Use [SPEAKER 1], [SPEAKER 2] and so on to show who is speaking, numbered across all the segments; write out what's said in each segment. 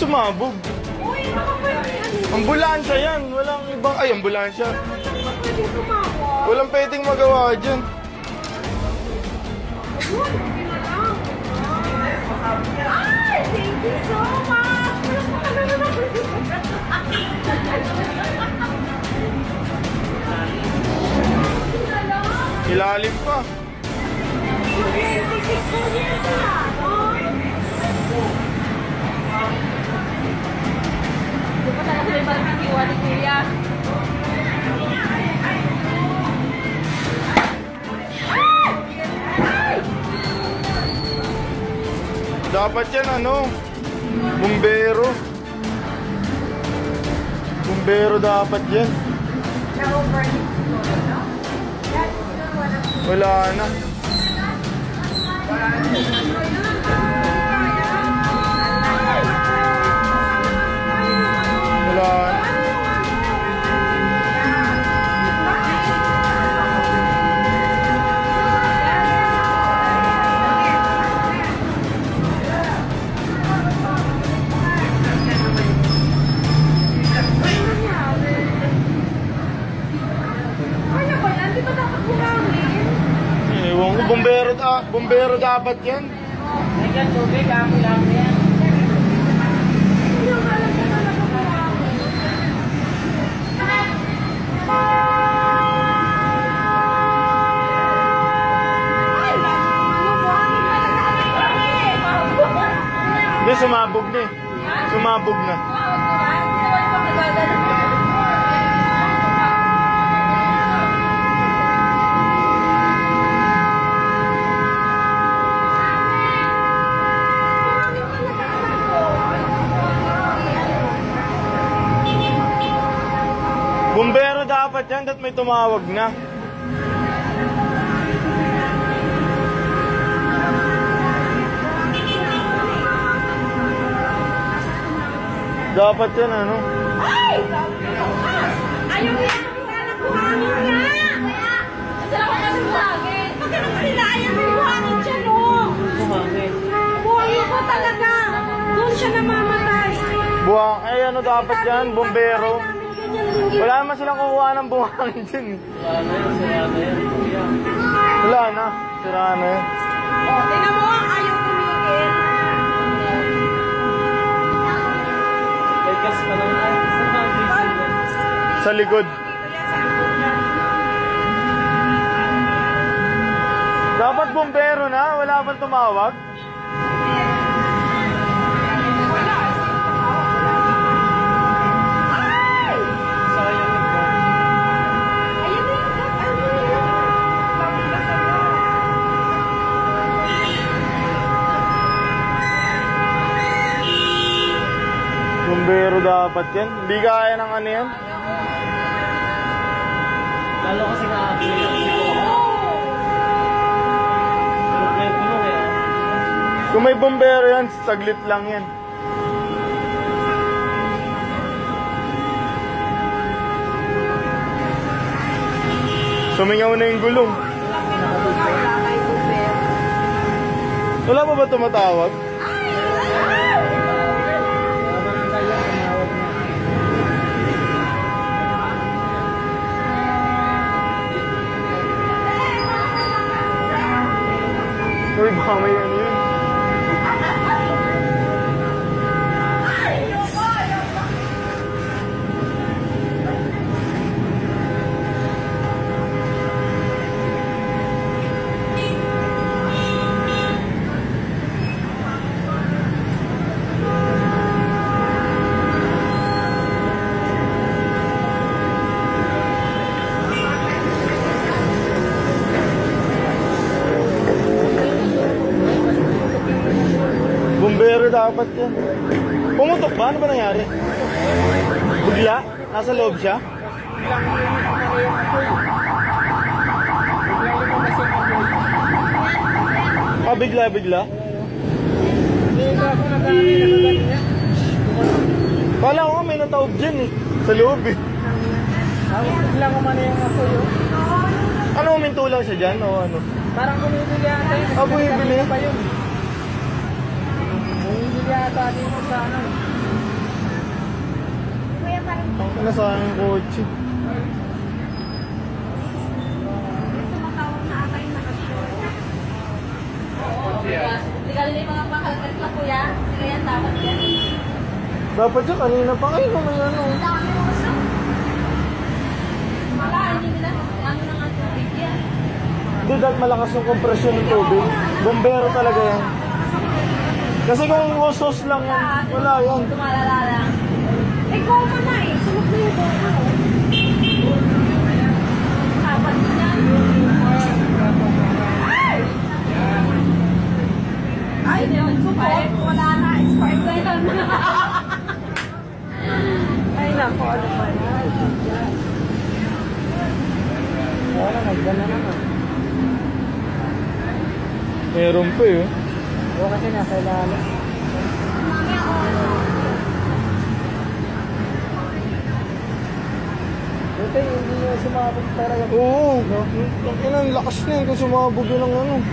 [SPEAKER 1] sumabog?
[SPEAKER 2] Uy,
[SPEAKER 1] Ambulansya yan. Walang ibang... Ay, ambulansya.
[SPEAKER 2] pwede sumabog.
[SPEAKER 1] Walang pwedeng magawa dyan.
[SPEAKER 2] Ay, thank you so much.
[SPEAKER 1] Ilalim pa.
[SPEAKER 2] Hindi pa talaga may barbecue ni Kuya.
[SPEAKER 1] Dapat yan ano? Bumbero. Bumbero dapat yan. Wala na. Wala na. Ewan ko, bumbero dapat yan.
[SPEAKER 3] Nandiyan tubig, ako lang yan.
[SPEAKER 1] Hindi, sumabog na eh. Sumabog na. Bumbero dapat yan, at may tumawag na. Dapat yan ano?
[SPEAKER 2] Ay! Ayaw niya! Sana buhangin nga! Saan ako kasi buhangin? Bakit sila ayaw may buhangin siya, no?
[SPEAKER 3] Buhangin.
[SPEAKER 2] Buhangin ko talaga! Doon siya namamatay!
[SPEAKER 1] Buwang, ay ano dapat yan? Bumbero. Wala naman silang kukuha ng buhangin dyan.
[SPEAKER 3] Wala na yan, sira na yan. Kuya.
[SPEAKER 1] Wala na, sira na yan.
[SPEAKER 2] O, tingnan mo, ayaw tumigil.
[SPEAKER 3] May gas pa lang. Ay, saan ba ang diesel yan?
[SPEAKER 1] Sa likod. Dapat bumbero na, wala bang tumawag?
[SPEAKER 3] Sayang ito.
[SPEAKER 2] Ayun na yung
[SPEAKER 1] Bumbero dapat yan. Hindi kaya ng ano yan.
[SPEAKER 3] Lalo kasi nakakabili lang dito. Pero may punong eh.
[SPEAKER 1] Kung may bumbero yan, saglit lang yan. Sumingaw na yung gulong. Wala pa ba tumatawag? Uy, baka may ano yun. Bumbero dapat yan. Pumutok ba? Ano ba nangyari? Bigla? Nasa loob siya? Ah, bigla? Kala ko nga may nataob dyan eh. Sa loob eh.
[SPEAKER 3] Tapos biglang umano yung ako yun.
[SPEAKER 1] Ano, uminto lang siya dyan o ano?
[SPEAKER 3] Parang bumibili ata yun.
[SPEAKER 1] Ah, bumibili?
[SPEAKER 3] Pa yun. Bumibili ata dito sa ano.
[SPEAKER 1] Ang nasayang yung kotse.
[SPEAKER 2] Tumatawag na ata yung nakashort. Hindi ka rin yung mga pakalagkat lang kuya. Sige yan, dapat yan.
[SPEAKER 1] Dapat siya kanina pa kayo may ano.
[SPEAKER 2] Dami mo gusto. Wala, hindi nila. Ano na nga tubig yan.
[SPEAKER 1] Hindi dahil malakas yung kompresyon ng tubig. Bombero talaga yan. Kasi kung hose lang yan, wala yan.
[SPEAKER 2] Tumalala lang. Eh, goma na eh. Sunod na yung goma. Apat yan. Ay, yun. Support. Wala na. Expired na yun. Ay, naku. Ano ba yan?
[SPEAKER 3] Wala, nagdala naman.
[SPEAKER 1] Meron pa eh.
[SPEAKER 3] Oo, kasi nasa ilalim. Buti, hindi nyo sumabog talaga.
[SPEAKER 1] Oo. Ang lakas na yun kung sumabog yun ng ano.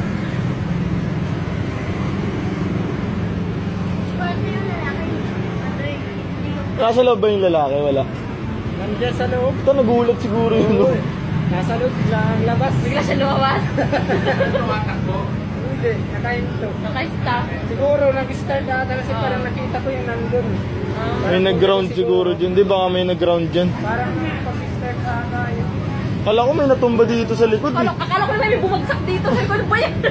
[SPEAKER 1] Nasa loob ba yung lalaki? Wala.
[SPEAKER 3] Nandiyan sa loob.
[SPEAKER 1] Ito nagulat siguro yun.
[SPEAKER 3] Oo, nasa loob, biglang labas.
[SPEAKER 2] Bigla siya lumabas.
[SPEAKER 3] Hindi, nakahinto.
[SPEAKER 2] Naka-stop.
[SPEAKER 3] Siguro nag-start ata kasi parang nakita ko yung nandun.
[SPEAKER 1] May nag-ground siguro dyan. Di ba may nag-ground dyan?
[SPEAKER 3] Parang pag-start ata yun.
[SPEAKER 1] Kala ko may natumba dito sa likod eh.
[SPEAKER 2] Akala ko na may bumagsak dito. Sabi ko, ano ba yan?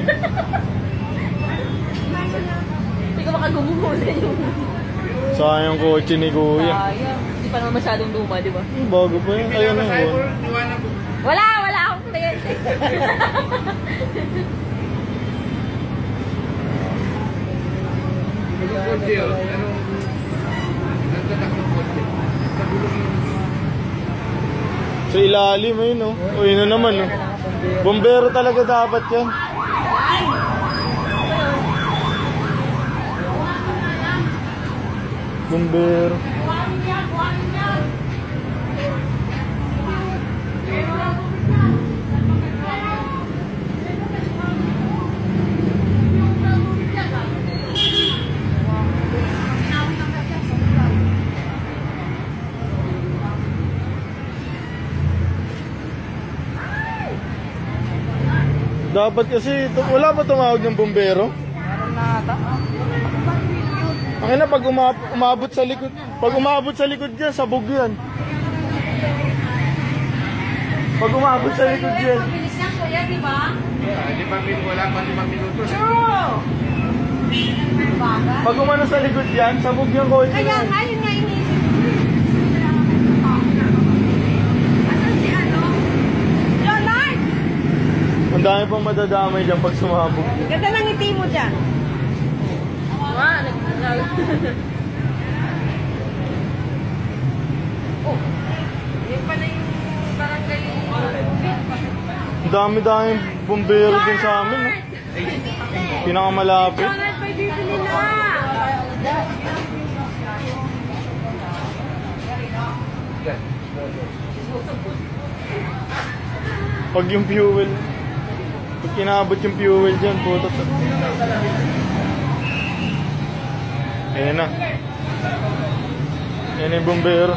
[SPEAKER 2] Hindi ko makagumuhula yung...
[SPEAKER 1] Sayang kotse ni Kuya.
[SPEAKER 2] Sayang. Hindi pa naman masyadong luma, di ba?
[SPEAKER 1] Bago pa yun. Ayun na yun.
[SPEAKER 2] Wala akong kliyente.
[SPEAKER 1] Sa ilalim ayun oh. O yun na naman oh. Bombero talaga dapat yan. Bombero. Dapat kasi, wala ba tumawag ng bombero?
[SPEAKER 3] Meron na ata.
[SPEAKER 1] Ang ina, pag umabot sa likod, pag umabot sa likod yan, sabog yan. Pag umabot sa likod yan.
[SPEAKER 2] Mabilis yan, kuya, di ba?
[SPEAKER 4] Wala pa 5 minutos.
[SPEAKER 2] Baga.
[SPEAKER 1] Pag umano sa likod yan, sabog yung kotse
[SPEAKER 2] Kaya
[SPEAKER 1] yan.
[SPEAKER 2] nga, yun nga iniisip ko. Asan si ano? Leonard!
[SPEAKER 1] Ang dami pang madadamay dyan pag sumabog.
[SPEAKER 2] Ganda ng ngiti mo dyan. Oh, yun pala yung barangay.
[SPEAKER 1] Ang dami-dami bombero din sa amin. Eh. Pinakamalapit.
[SPEAKER 2] Leonard, may bibili na.
[SPEAKER 1] Pag yung fuel, pag kinabot yung fuel dyan, puto. Ayan na. Ayan na yung bombero.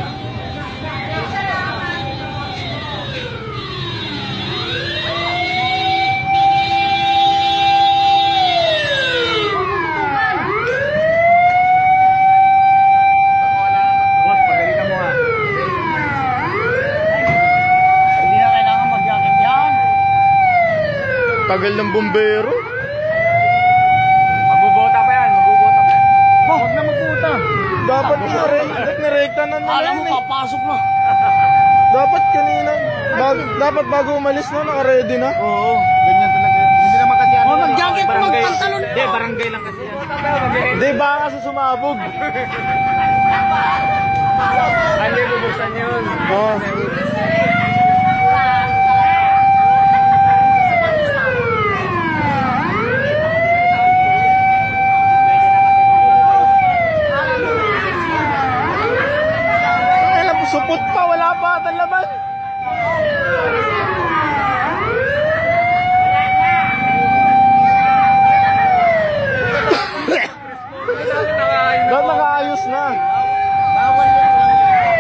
[SPEAKER 4] Boss, pagalitan mo nga.
[SPEAKER 3] Hindi na kailangan mag-jacket yan.
[SPEAKER 1] Tagal ng bombero.
[SPEAKER 4] Magbubota pa yan, magbubota pa yan.
[SPEAKER 1] Huwag na magputa. Dapat narekta na nila
[SPEAKER 3] Alam mo,
[SPEAKER 1] yun eh.
[SPEAKER 3] papasok na.
[SPEAKER 1] Dapat kanina, dapat bago umalis na, naka-ready na.
[SPEAKER 4] Oo, ganyan talaga. Hindi naman kasi ano.
[SPEAKER 3] Oh, mag-jacket,
[SPEAKER 4] barangay.
[SPEAKER 3] magpantalon pa.
[SPEAKER 4] Hindi, barangay lang kasi yan.
[SPEAKER 1] Di ba kasi sumabog?
[SPEAKER 4] Hindi, bubuksan yun.
[SPEAKER 1] Oh. Supot pa, wala pa ata laman. Dapat nakaayos na.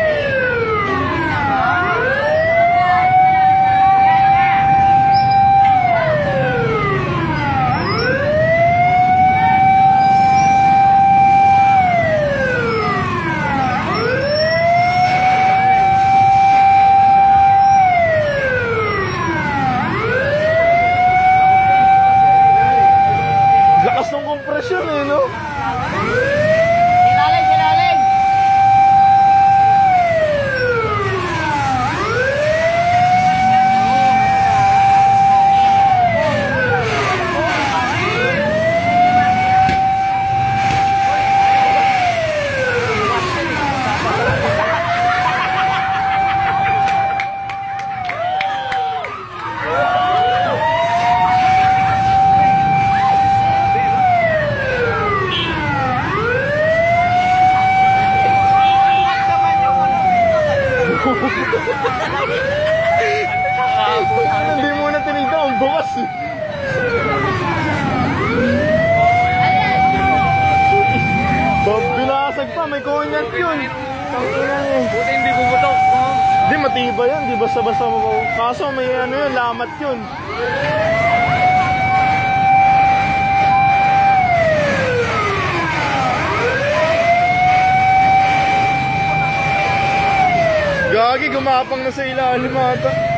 [SPEAKER 1] yun. Tangina eh.
[SPEAKER 4] Buti hindi bubutok. No?
[SPEAKER 1] Hindi, matibay yan. Di basta-basta mabaw. Kaso may ano yun, lamat yun. Gagi, gumapang na sa ilalim ata.